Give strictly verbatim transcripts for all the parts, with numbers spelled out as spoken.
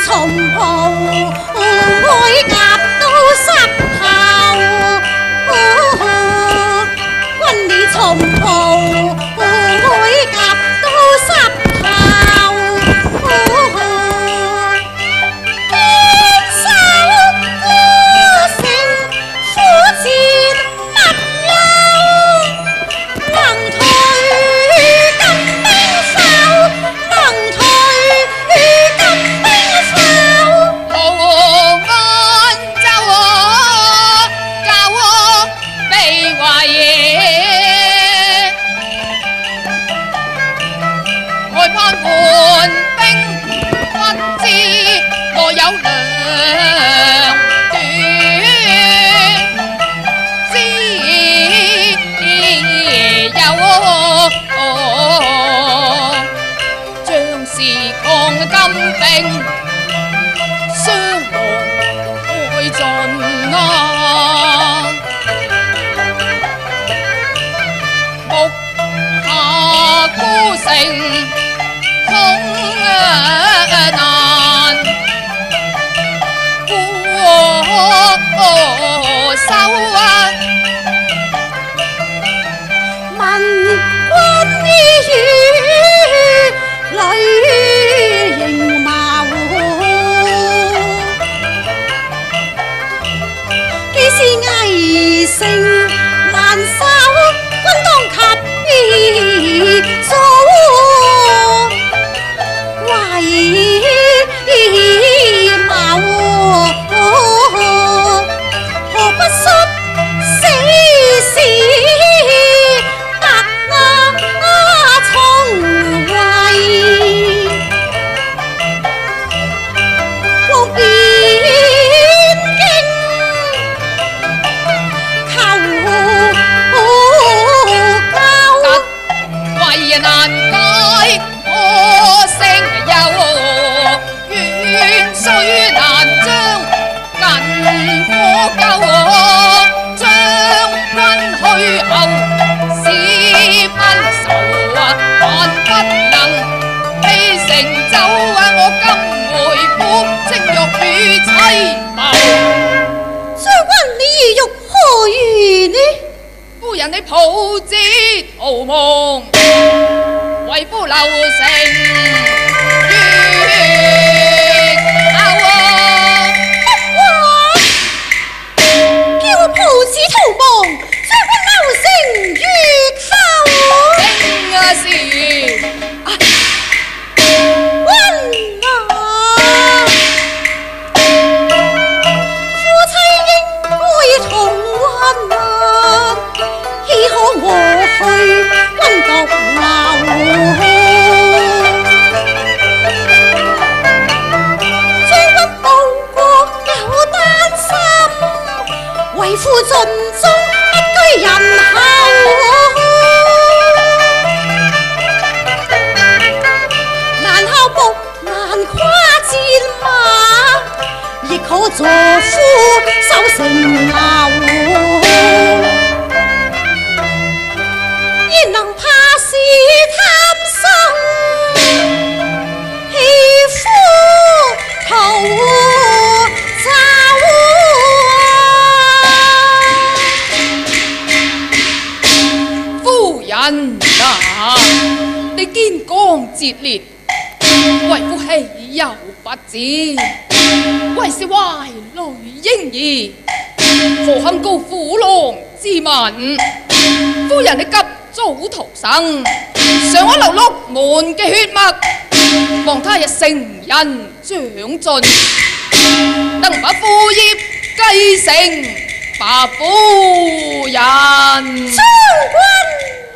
重抱，每甲都濕透。君你重抱，每甲都濕透。堅守孤城，苦戰不休，能退金兵手，能退金兵手。 路安州我教我被懷疑，外盼援兵不知我有兩斷，只有將士抗金兵。傷亡殆盡啊！目下孤城空難過收啊！ 問君於裏營茅，既是危城難守，君當及早為謀，何不率死士白重圍，往邊境求救。 為難解我聲憂，遠水難將近火救。將軍去後是分手啊，還不能未成就啊！我今回復清玉與妻謀。 將軍你意欲何如呢？ 夫人你抱子逃亡，為夫留城越後啊！ 叫我抱子逃亡，將軍留城越後。 正啊是君啊，夫妻應該同溫啊，豈可我去君獨留？將軍報國有擔心，為夫盡忠不居人後。難孝木難跨戰馬，亦可助夫守城樓。焉能怕是貪生，棄夫逃走啊！ 夫人啊，你堅剛節烈，為夫豈有不知？為是懷女嬰兒，何堪告虎狼之民？夫人你急早逃生，想我流碌門嘅血脈，望他日成人長進，能把父業繼承白夫人。 將軍啊，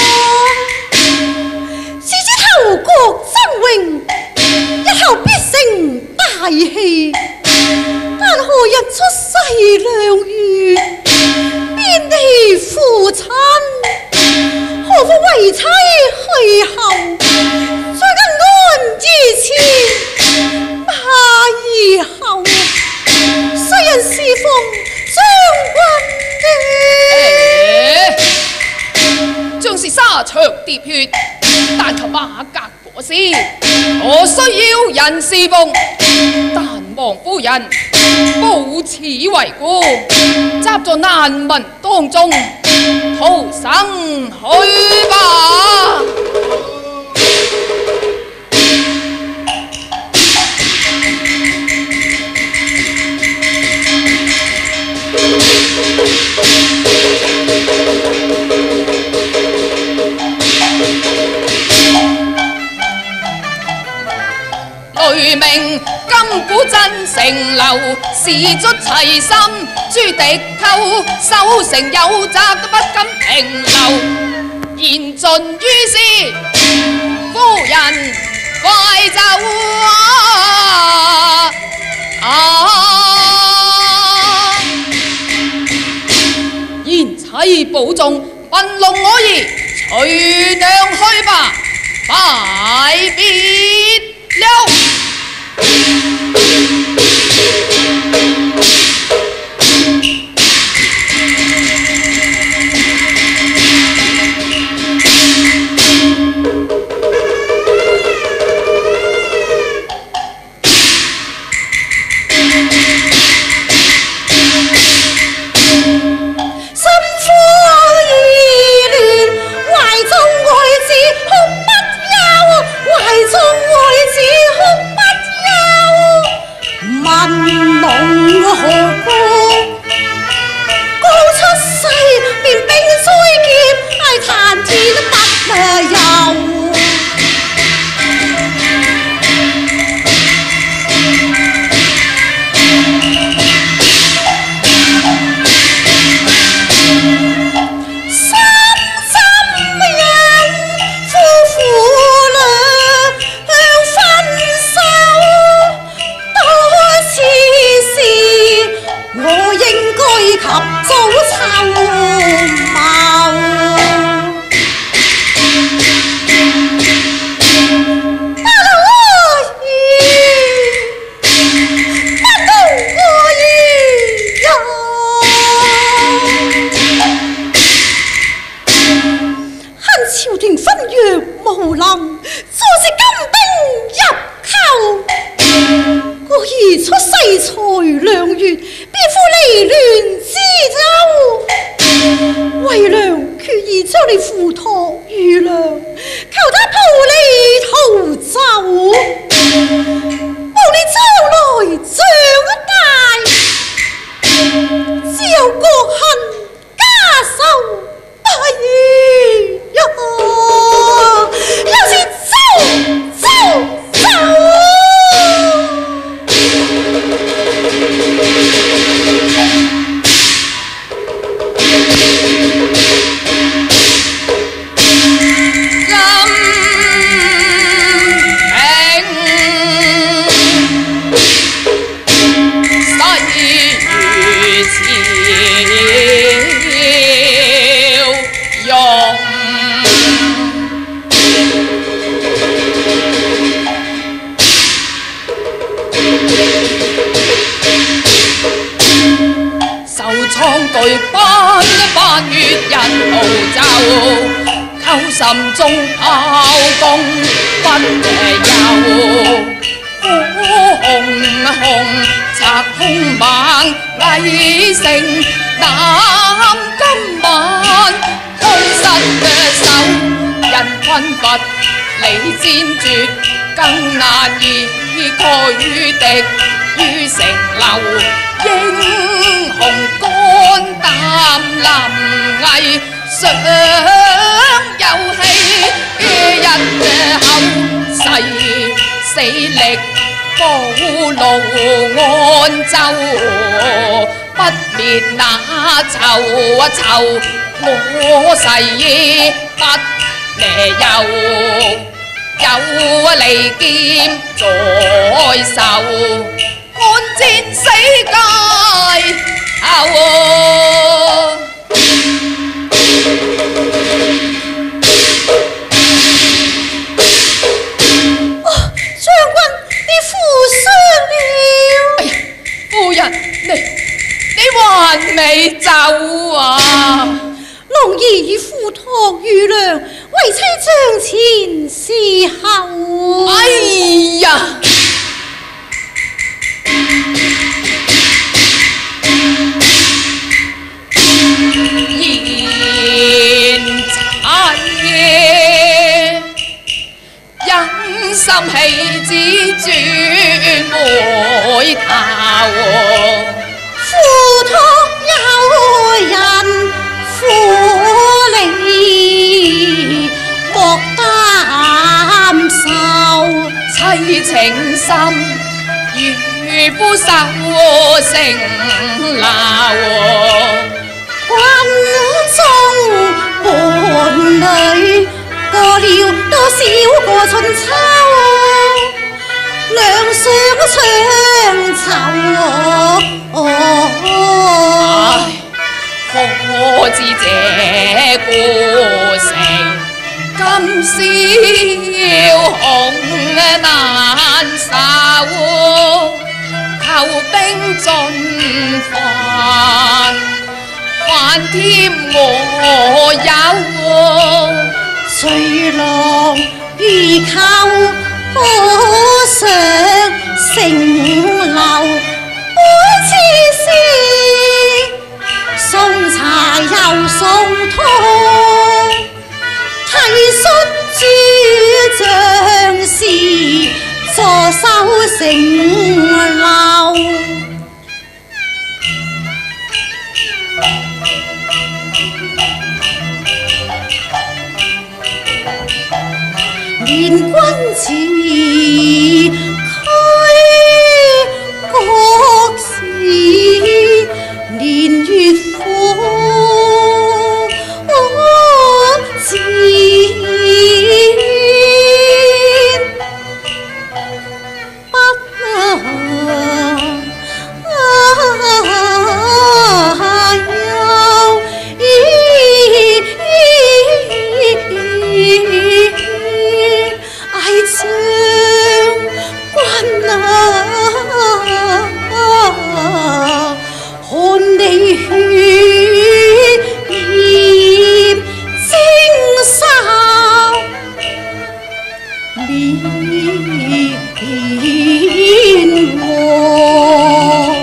是指投國爭榮，日後必成大器。但何人出世良緣，邊地父親？何況為妻去後，將軍安於前，怕以後世人侍奉將軍的。 像是沙場喋血，但求馬革裹可是我需要人侍奉，但王夫人不此为故，執在難民當中逃生去吧。雷鳴金鼓震城樓，士卒齊心誅敵寇，守城有責都不敢停留。言盡於是，夫人快走啊！啊！賢妻保重，文龍我兒隨娘去吧，拜別了。心中炮攻不夜遊，火紅紅拆空猛魏城，南今晚開失嘅手，人困乏離戰絕，更難以驅敵於城樓，英雄肝膽臨危。想有氣一口誓死力保路安州，不滅那仇仇，我誓不離右，有利劍在手，安戰死界後。 未走啊！龍兒付託於娘，為为妻将前侍候。 哎呀！言残夜，忍心弃子转回頭。 付託有人負你，莫擔受。 妻情深，如夫受成流。 軍中伴侶過了多少個春秋，兩相相酬。 唉，可知這故城今宵恐難受，求兵盡還。還添我有隨浪如寇，可上城樓。每次事送茶又送湯，提出諸將士坐收城樓。連君似驅國事，連月火箭，不將軍啊，看你血染征衫，面黃。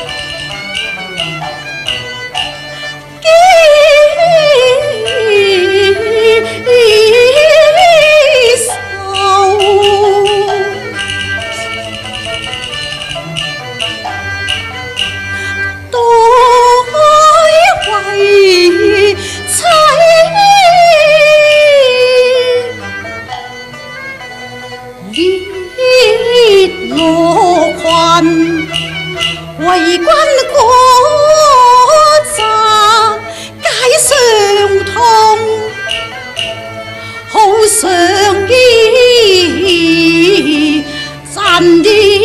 為君果責解傷痛，好想依真意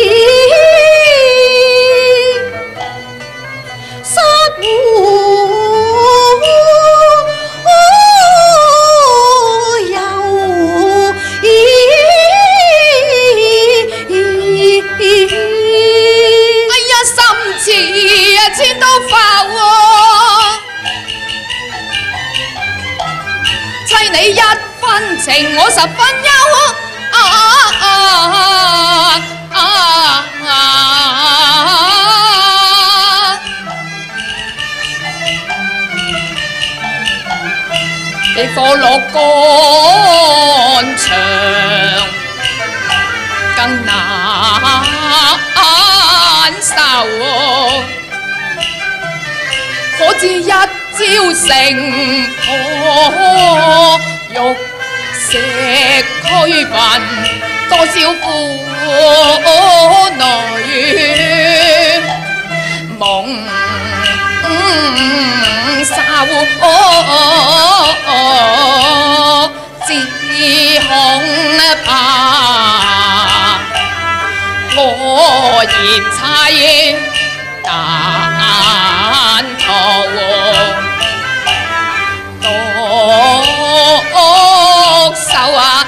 失千刀浮喎，妻你一分情，我十分憂啊啊啊啊啊！你火落肝腸，更難受。可知一朝成破，玉石俱焚，多少婦女夢愁，只恐怕我嫌妻難逃，獨受啊！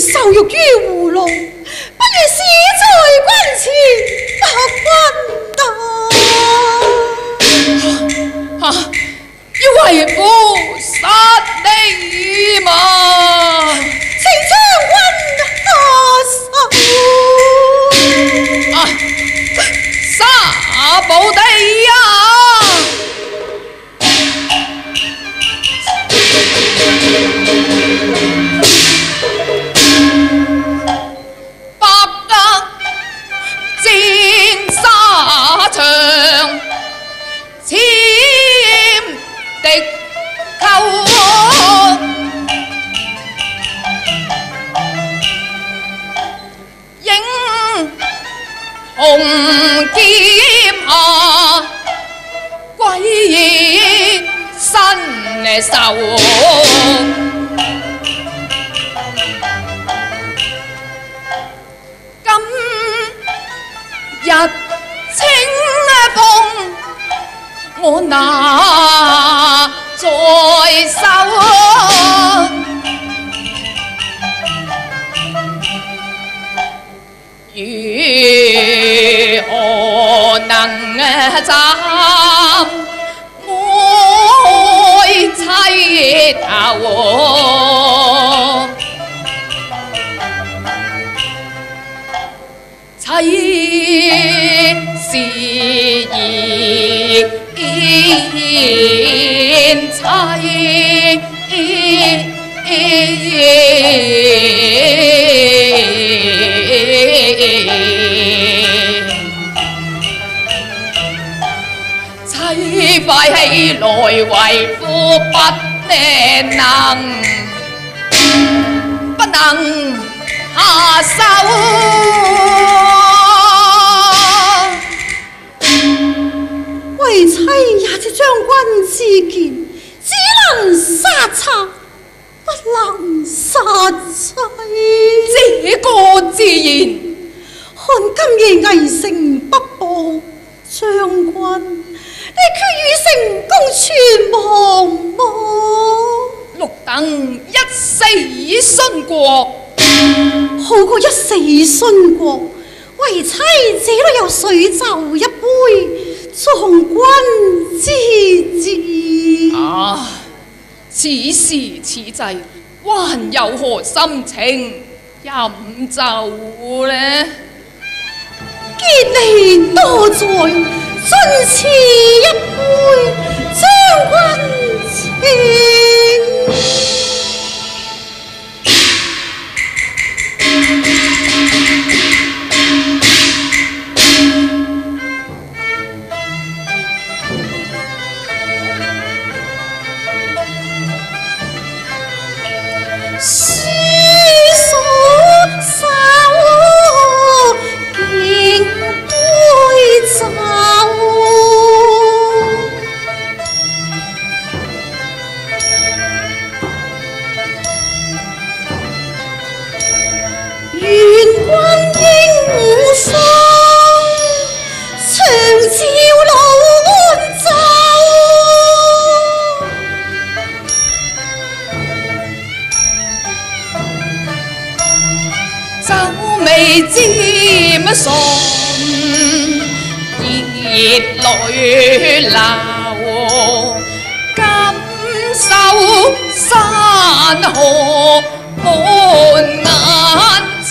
受辱於胡弄，不如死在關前白君啊！要為父殺你嘛？請將軍下手啊！沙寶地啊！百得戰沙場，千敵寇，英雄劍下，鬼身受。今日清風，我拿在手，如何能斬愛妻頭？妻是言妻，妻快起來為父不能不能下手。 為妻也是將軍之見，只能殺賊，不能殺妻。 這個自然， 看今夜危城不保，將軍你決與成功存亡麼？ 六等一死殉國， 好過一死殉國。為妻這裏有水酒一杯，從君之旨。 啊！此時此際，還有何心情飲酒呢？ 見你多在，盡賜一杯將軍情。 尖送熱淚流，感受山河滿眼秋。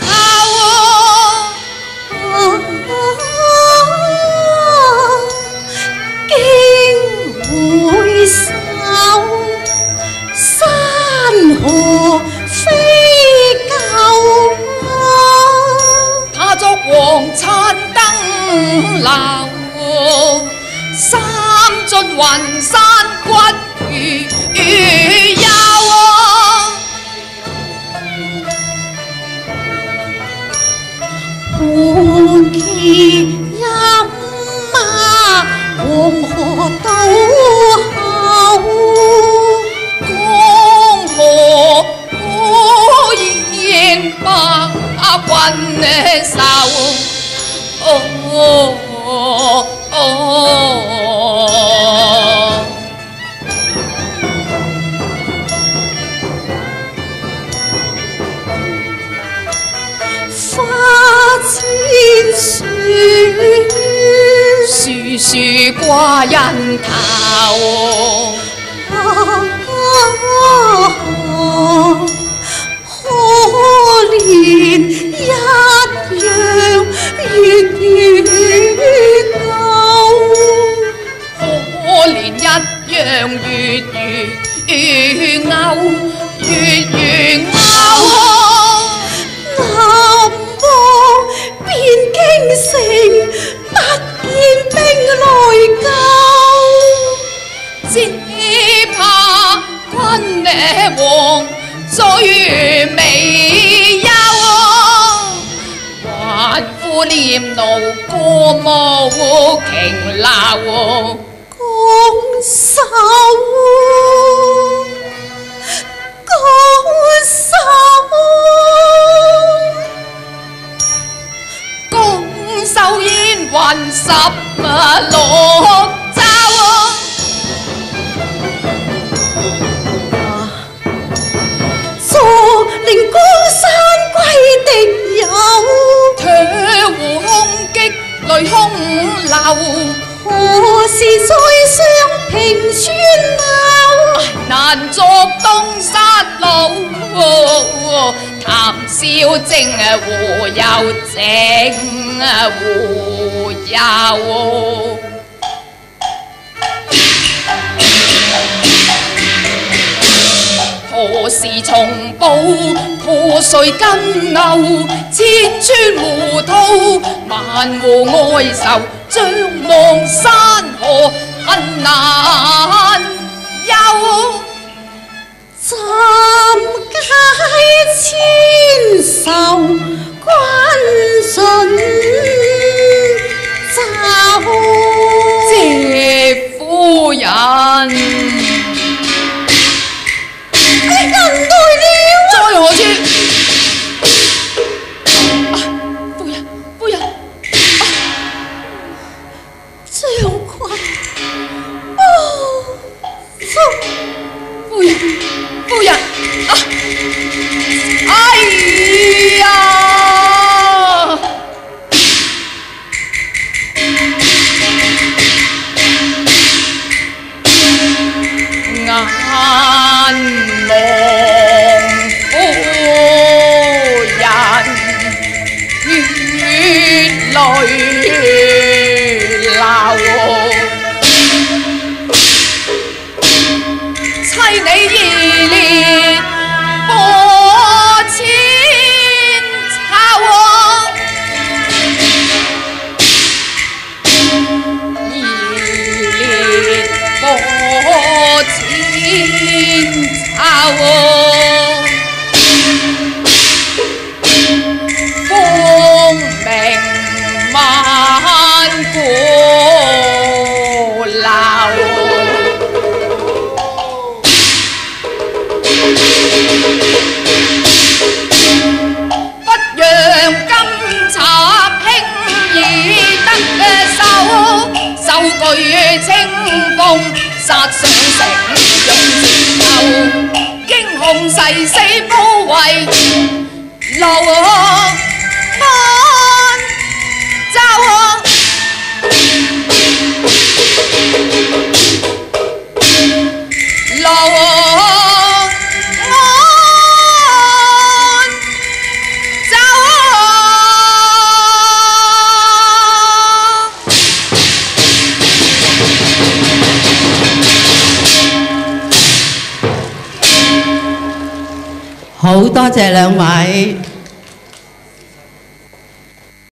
經回首，山河飛舊。 他作黃燦燈流，三盡雲山骨如幽。 胡騎飲馬，黃河渡口， 江河孤煙百軍愁。哦哦歲樹掛人頭。 啊可憐一樣月月牛， 可憐一樣月月牛，月月牛。 南望邊京城，不見兵來救， 只怕君呢王最美優，還負念奴過無瓊樓。 拱手拱手， 拱手煙雲十六州。 坐令江山歸敵友， 唾護空擊淚空流。 何時再上平川樓？ 難作東山路，談笑正胡又正胡又。何時重報破碎金牛，千川胡塗萬戶哀愁，張望山河恨難休。 暫解千愁君盡奏， 謝夫人。 人來了， 在何處？啊，夫人，夫人，啊， 將軍，哦， 夫人，夫人，啊，哎呀！眼望夫人血淚流，妻你義烈破千秋，義烈破千秋。功名萬古流，不讓金賊輕易得手，手舉青鳳殺上城用箭頭，驚恐誓死保衛留安州。留安州。 好多謝兩位。